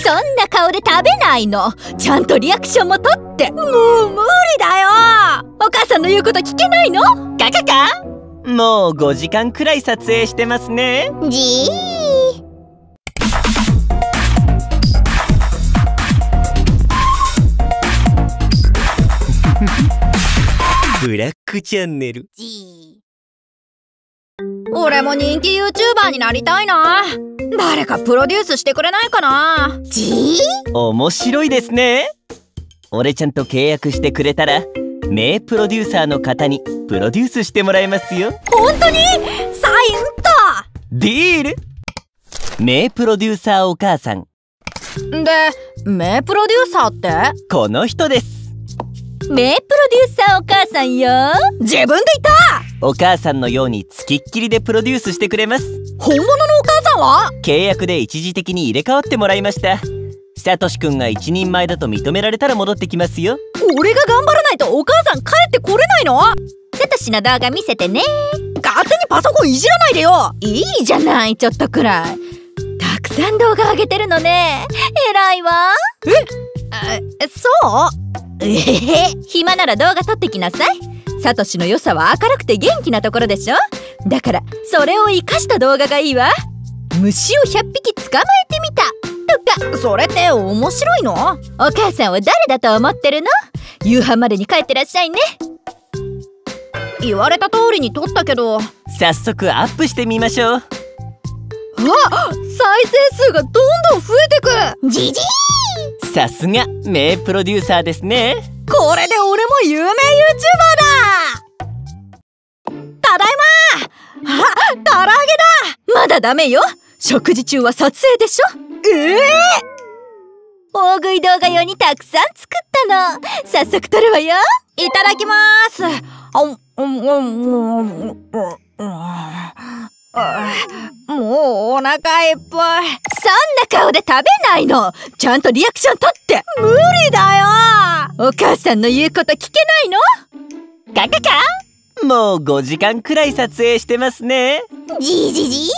そんな顔で食べないの。ちゃんとリアクションも取って。もう無理だよ。お母さんの言うこと聞けないの？ カカカ。もう5時間くらい撮影してますね。 じー。 ブラックチャンネル。 俺も人気 YouTuber になりたいな。誰かプロデュースしてくれないかな。 面白いですね。俺ちゃんと契約してくれたら名プロデューサーの方にプロデュースしてもらいますよ。 本当に？サインとディール。名プロデューサーお母さんで、名プロデューサーってこの人です。 名プロデューサーお母さんよ。自分で言った。 お母さんのようにつきっきりでプロデュースしてくれます。 本物のお母さんは？ 契約で一時的に入れ替わってもらいました。サトシくんが一人前だと認められたら戻ってきますよ。 俺が頑張らないとお母さん帰ってこれないの？サトシの動画見せてね。勝手にパソコンいじらないでよ。いいじゃない、ちょっとくらい。たくさん動画上げてるのね。偉いわ。そう暇なら動画撮ってきなさい。サトシの良さは明るくて元気なところでしょ。だからそれを生かした動画がいいわ。虫を100匹捕まえてみたとか。それって面白いの？お母さんは誰だと思ってるの？夕飯までに帰ってらっしゃいね。言われた通りに撮ったけど。 早速アップしてみましょう。 あ、再生数がどんどん増えてく。じじー。 さすが名プロデューサーですね。 これで俺も有名 YouTuber だ。ただいま。あ、唐揚げだ。まだダメよ。食事中は撮影でしょ。大食い動画用にたくさん作ったの。早速撮るわよ。いただきます。もうお腹いっぱい。そんな顔で食べないの。ちゃんとリアクション取って。無理だよ。お母さんの言うこと聞けないの？ カカカ。もう5時間くらい撮影してますね。 じじじ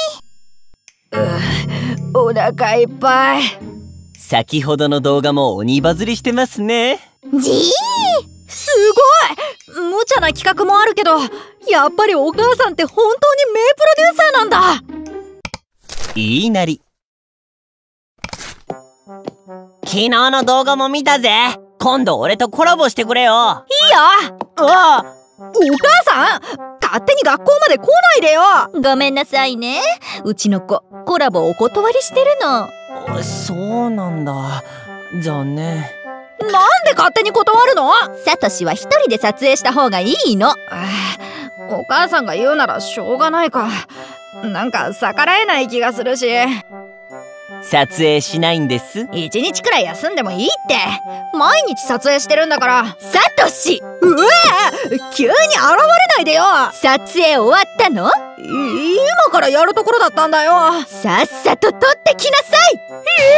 ー。お腹いっぱい。 先ほどの動画も鬼バズりしてますね。 じー。すごい。無茶な企画もあるけど、やっぱりお母さんって本当に名プロデューサーなんだ。 いいなり。昨日の動画も見たぜ。今度俺とコラボしてくれよ。 いいよ。 ああ、 お母さん、勝手に学校まで来ないでよ。ごめんなさいね。うちの子コラボお断りしてるの。 そうなんだ。残念。 なんで勝手に断るの？サトシは一人で撮影した方がいいの。お母さんが言うならしょうがないか。なんか逆らえない気がするし。 撮影しないんです。 一日くらい休んでもいいって。毎日撮影してるんだから。サトシ、急に現れないでよ。撮影終わったの？今からやるところだったんだよ。さっさと撮ってきなさい。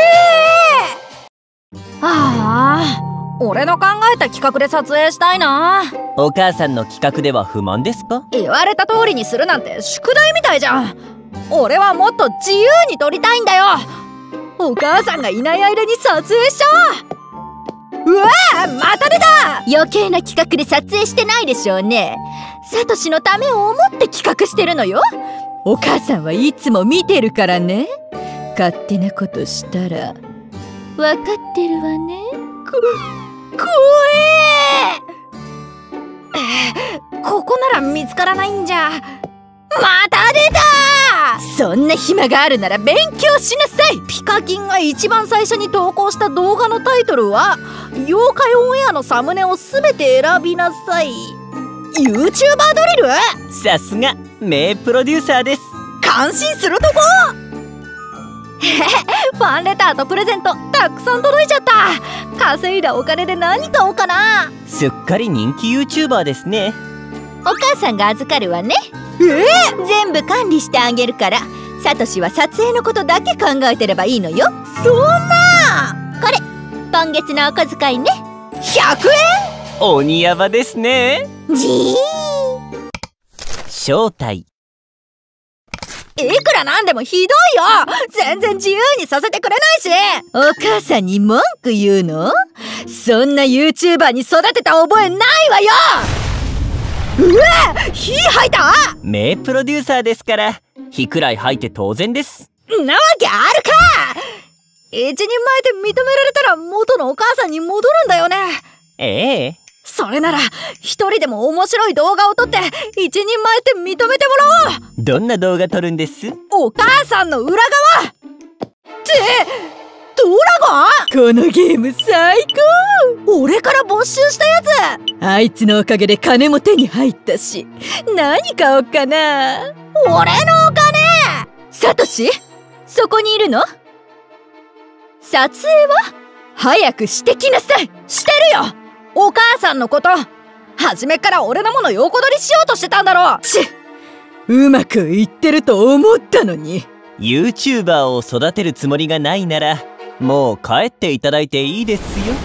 俺の考えた企画で撮影したいな。 お母さんの企画では不満ですか？ 言われた通りにするなんて宿題みたいじゃん。俺はもっと自由に撮りたいんだよ。お母さんがいない間に撮影しちゃおう。また出た。余計な企画で撮影してないでしょうね。サトシのためを思って企画してるのよ。お母さんはいつも見てるからね。勝手なことしたら分かってるわね。怖え。ここなら見つからないんじゃ。また出た。そんな暇があるなら勉強しなさい。ピカキンが一番最初に投稿した動画のタイトルは妖怪オンエアのサムネをすべて選びなさい。 YouTuber ドリル。 さすが名プロデューサーです。 感心するとこ。ファンレターとプレゼントたくさん届いちゃった。稼いだお金で何買おうかな。 すっかり人気 YouTuber ですね。 お母さんが預かるわね。全部管理してあげるから。サトシは撮影のことだけ考えてればいいのよ。そんな。これ今月のお小遣いね。100円。 鬼ヤバですね。 じー。 正体。 いくらなんでもひどいよ。全然自由にさせてくれないし。お母さんに文句言うの？そんな YouTuber に育てた覚えないわよ。うわ、火吐いた。 名プロデューサーですから火くらい吐いて当然です。 なわけあるか。一人前で認められたら元のお母さんに戻るんだよね。 ええ。 それなら一人でも面白い動画を撮って一人前って認めてもらおう。 どんな動画撮るんです？ お母さんの裏側ってドラゴン。このゲーム最高。俺から没収したやつ。あいつのおかげで金も手に入ったし、何買おうかな。俺のお金。サトシ、そこにいるの？撮影は早くしてきなさい。してるよ。お母さんのこと初めから俺のもの横取りしようとしてたんだろ。うまくいってると思ったのに。 YouTuber を育てるつもりがないならもう帰っていただいていいですよ。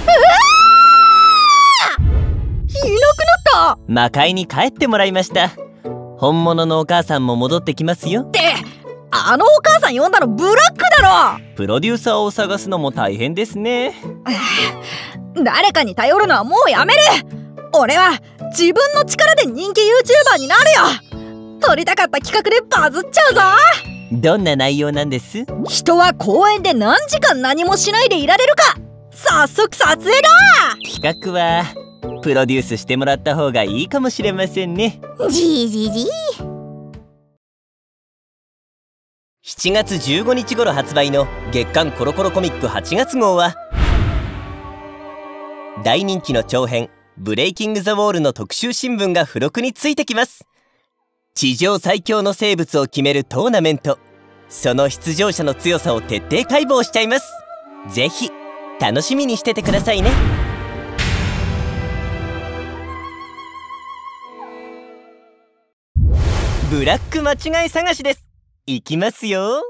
いなくなった。 魔界に帰ってもらいました。本物のお母さんも戻ってきますよ。 ってあのお母さん呼んだのブラックだろ。 プロデューサーを探すのも大変ですね。 誰かに頼るのはもうやめる。俺は自分の力で人気 YouTuber になるよ。撮りたかった企画でバズっちゃうぞ。 どんな内容なんです？ 人は公園で何時間何もしないでいられるか。早速撮影だ。 企画はプロデュースしてもらった方がいいかもしれませんね。7月15日頃発売の月刊コロコロコミック8月号は大人気の長編ブレイキング・ザ・ウォールの特集新聞が付録についてきます。地上最強の生物を決めるトーナメント、その出場者の強さを徹底解剖しちゃいます。ぜひ楽しみにしててくださいね。ブラック間違い探しです。いきますよ。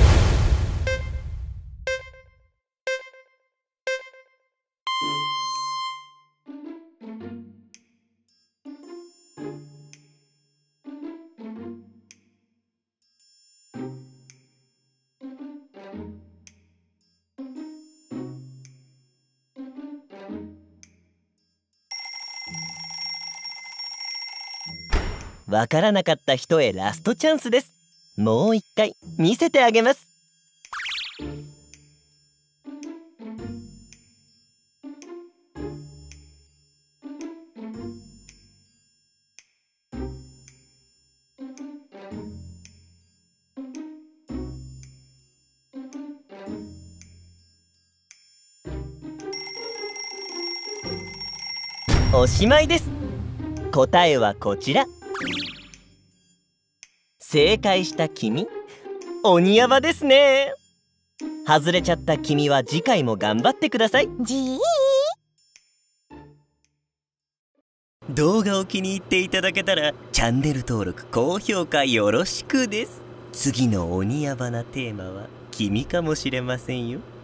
わからなかった人へラストチャンスです。もう一回見せてあげます。おしまいです。答えはこちら。正解した君、鬼ヤバですね。外れちゃった君は次回も頑張ってください。動画を気に入っていただけたらチャンネル登録高評価よろしくです。次の鬼ヤバなテーマは君かもしれませんよ。